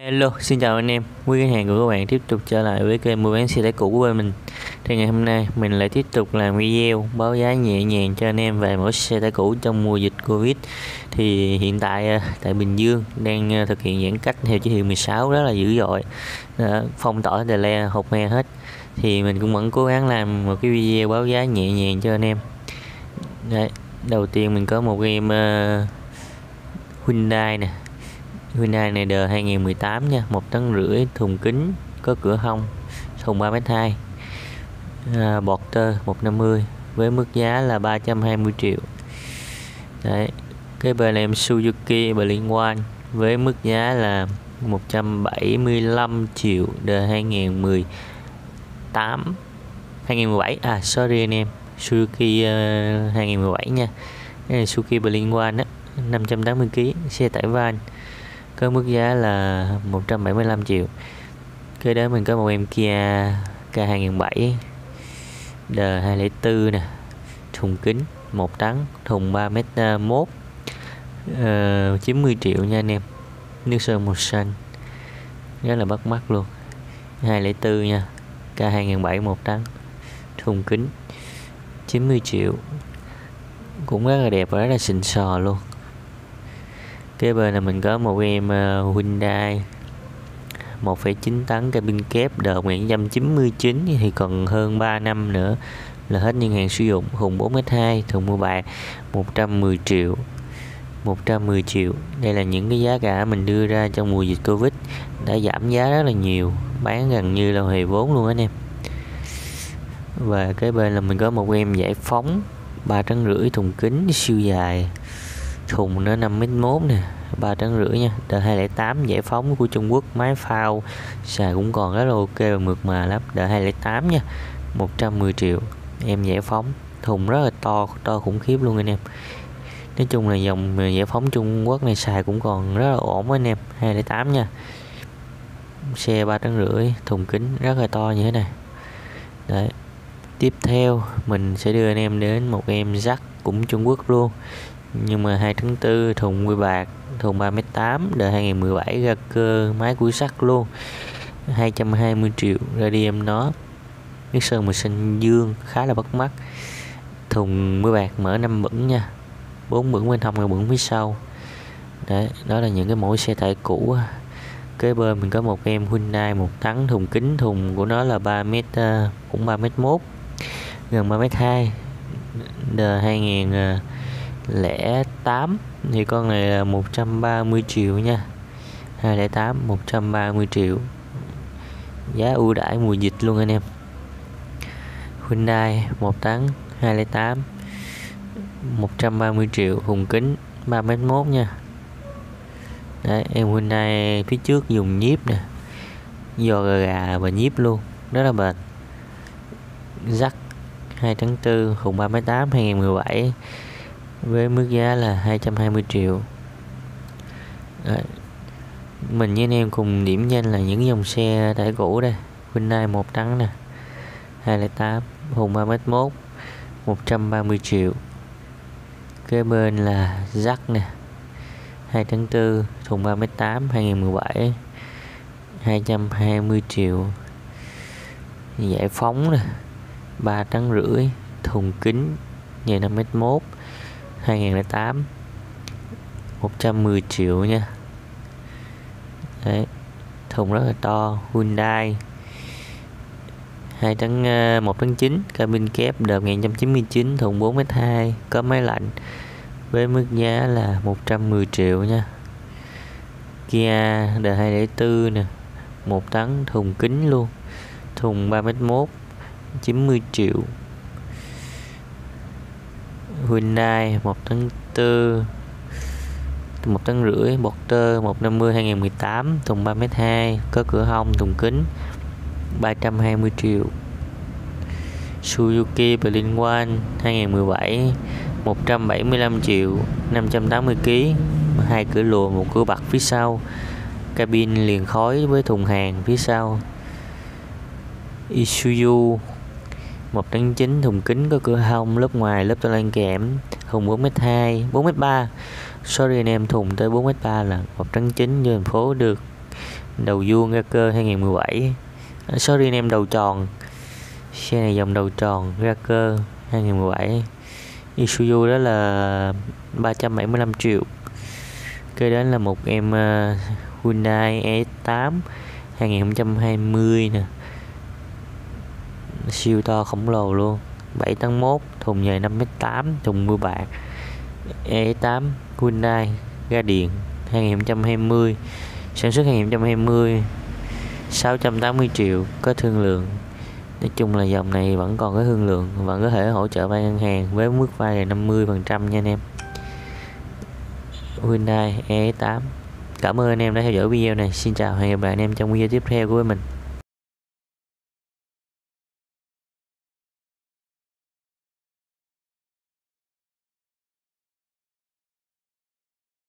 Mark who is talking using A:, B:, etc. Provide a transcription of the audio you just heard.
A: Hello, xin chào anh em. Quý khách hàng của các bạn tiếp tục trở lại với kênh mua bán xe tải cũ của bên mình. Thì ngày hôm nay mình lại tiếp tục làm video báo giá nhẹ nhàng cho anh em về mẫu xe tải cũ trong mùa dịch Covid. Thì hiện tại tại Bình Dương đang thực hiện giãn cách theo chỉ thị 16 rất là dữ dội, phong tỏa Đà Le, Hột Me hết. Thì mình cũng vẫn cố gắng làm một cái video báo giá nhẹ nhàng cho anh em. Đấy, đầu tiên mình có một em Hyundai nè. Hyundai này đời 2018 nha, 1,5 tấn, thùng kính, có cửa hông, thùng 3m2, bọt tơ 150 với mức giá là 320 triệu. Đấy, cái bên em Suzuki Berlin One với mức giá là 175 triệu, đời 2017 sorry anh em, Suzuki 2017 nha. Cái này Suzuki Berlin One á, 580 kg, xe tải van, có mức giá là 175 triệu. Kế đó mình có một em Kia K2007 đời 2004 nè, thùng kính 1 tấn, thùng 3m1, 90 triệu nha anh em, nước sơn màu xanh rất là bắt mắt luôn. 2004 nha, K2007 1 tấn, thùng kính 90 triệu, cũng rất là đẹp và rất là xịn sò luôn. Kế bên là mình có một em Hyundai 1,9 tấn cabin kép đời 1999, thì còn hơn 3 năm nữa là hết niên hạn sử dụng, thùng 4m2, thùng mua bạc 110 triệu. 110 triệu. Đây là những cái giá cả mình đưa ra trong mùa dịch Covid, đã giảm giá rất là nhiều, bán gần như là huề vốn luôn anh em. Và kế bên là mình có một em Giải Phóng 3,5 tấn, thùng kính siêu dài, thùng nó 5m1 nè, 3,5 tấn nha, đời 2008, Giải Phóng của Trung Quốc, máy phao xài cũng còn rất là ok và mượt mà lắm, đời 2008 nha, 110 triệu. Em Giải Phóng, thùng rất là to khủng khiếp luôn anh em. Nói chung là dòng Giải Phóng Trung Quốc này xài cũng còn rất là ổn anh em. 2008 nha, xe 3,5 tấn, thùng kính rất là to như thế này. Đấy, tiếp theo mình sẽ đưa anh em đến một em Jack cũng Trung Quốc luôn, nhưng mà 2,4 tấn, thùng quy bạc, thùng 3m8, đời 2017, ra cơ, máy cuối sắt luôn, 220 triệu. Radium nó, nước sơn màu xanh dương khá là bắt mắt, thùng 10 bạc, mở 5 bửng nha, 4 bửng bên hông và bửng phía sau. Đấy, đó là những cái mẫu xe tải cũ. Kế bên mình có một em Hyundai 1 tấn, thùng kính, thùng của nó là 3m, cũng 3m1, gần 3m2, đời 2008, thì con này là 130 triệu nha. 2008 130 triệu, giá ưu đãi mùa dịch luôn anh em. Hyundai 1 tấn 2008, 130 triệu, thùng kính 3m1 nha. Đấy, em Hyundai phía trước dùng nhíp nè, giò gà và nhíp luôn, rất là bền. Jack 2,4 tấn, thùng 3m8, 2017, với mức giá là 220 triệu. Đấy, mình với anh em cùng điểm danh là những dòng xe tải cũ đây. Hyundai 1 tấn nè, 2008, thùng 3m1, 130 triệu. Kế bên là Jack nè, 2,4 tấn, thùng 3m8, 2017, 220 triệu. Giải Phóng nè, 3,5 tấn, thùng kính dài 5m1, 2008, 110 triệu nha. Đấy, thùng rất là to. Hyundai 1,9 tấn, cabin kép, đời 1999, thùng 4m2, có máy lạnh, với mức giá là 110 triệu nha. Kia đời 2004 nè, 1 tấn, thùng kính luôn, thùng 3m1, 90 triệu. Hyundai 1,4 tấn, 1,5 tấn, bọt tơ 150, 2018, thùng 3m2, có cửa hông, thùng kính, 320 triệu. Suzuki Berlin One 2017, 175 triệu, 580 kg, 2 cửa lùa, 1 cửa bật phía sau, cabin liền khói với thùng hàng phía sau. Isuzu 1,9 tấn, thùng kính, có cửa hông, lớp ngoài, lớp tô lan kẽm, thùng 4m2, 4m3, sorry anh em, thùng tới 4m3 là 1,9 tấn, vô thành phố được đầu vuông ra cơ 2017. Sorry anh em, đầu tròn. Xe này dòng đầu tròn ra cơ 2017. Isuzu đó là 375 triệu. Kế đến là một em Hyundai E8 2020 nè, siêu to khổng lồ luôn, 7 tấn 1, thùng dài 5m8, thùng mưa bạc. E8 Hyundai ga điện 2020, sản xuất 2020, 680 triệu, có thương lượng. Nói chung là dòng này vẫn còn có thương lượng, vẫn có thể hỗ trợ vay ngân hàng với mức vay là 50% nha anh em. Hyundai E8. Cảm ơn anh em đã theo dõi video này. Xin chào, hẹn gặp lại anh em trong video tiếp theo của mình.